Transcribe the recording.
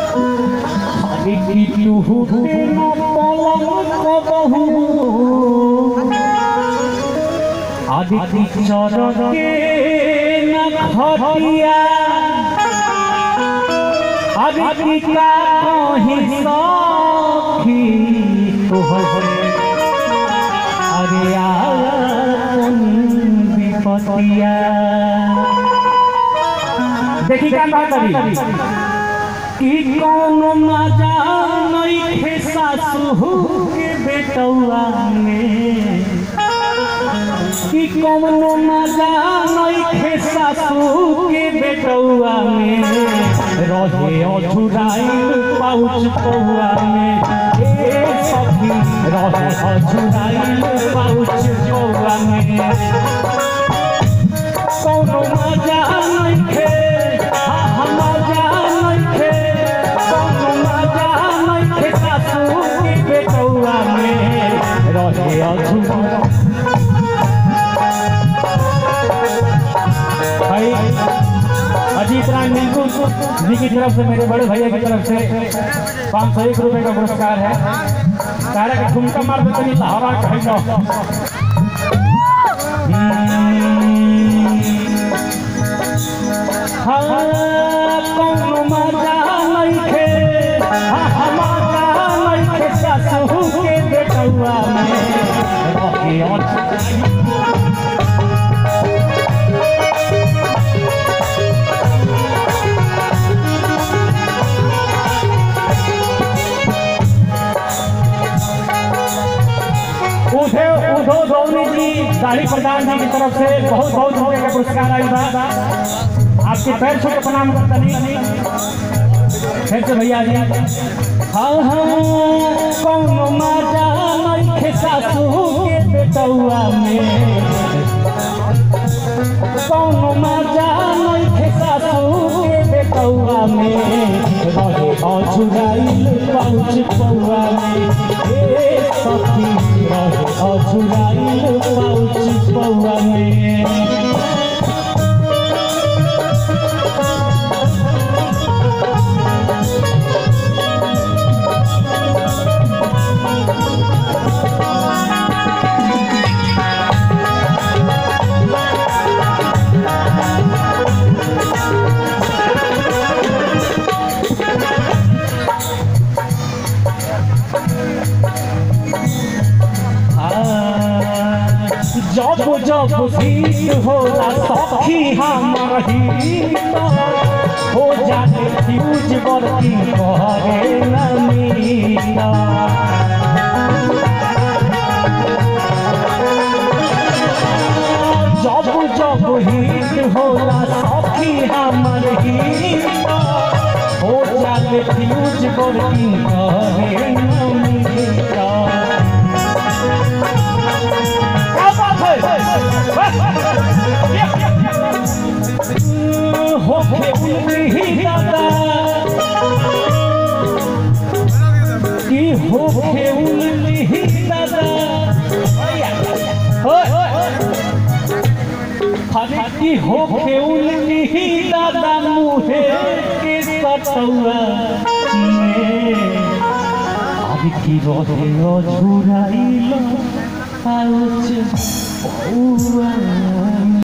आदिति चरके न खटिया आदिति का कहीं सखी तोहरे अरे विपतिया देखी का बात अभी कि कोनो मजा नहीं सासू के बेटौआ में कि कोनो मजा नहीं सासू के बेटौआ में रहे अधुराइल पाउच पौआ में ए सखी रहे अधुराइल पाउच पौआ में कोनो मजा नहीं मजा नहीं कोनो मजा नहीं सासू के बेटौआ में रहे अधुरा अजीत राम मिंकू जी की तरफ से मेरे बड़े भैया की तरफ से 501 रुपए का पुरस्कार है। सारा का ठुमका मार देते नहीं हवा कहीं लो मजा नहीं सासू के बेटौआ में उद्धव गौरी जी दाढ़ी प्रधान जी की तरफ से बहुत बहुत रुपये का पुरस्कार आया था। आपके पैर छू के प्रणाम करता नहीं फिर से भैया जी। हाँ कोनो मजा नहीं सासू के बेटौआ में कोनो मजा नहीं सासू के बेटौआ में रहे अधुराइल पाउच पौआ में ए सखी रहे अधुराइल पाउच पौआ में जब जब भीड़ होला सखी हमर हित हो जाते फ्यूज बरकी करे नमीता जब जब हित होला सखी हमर हित हो जाते फ्यूज बरकी करे नमीता होके उल्ली दादा की होके उल्ली दादा हरे की होके उल्ली दादा मुहे के सतौआ में आदि की रोहे अधुराइल पाउच पौआ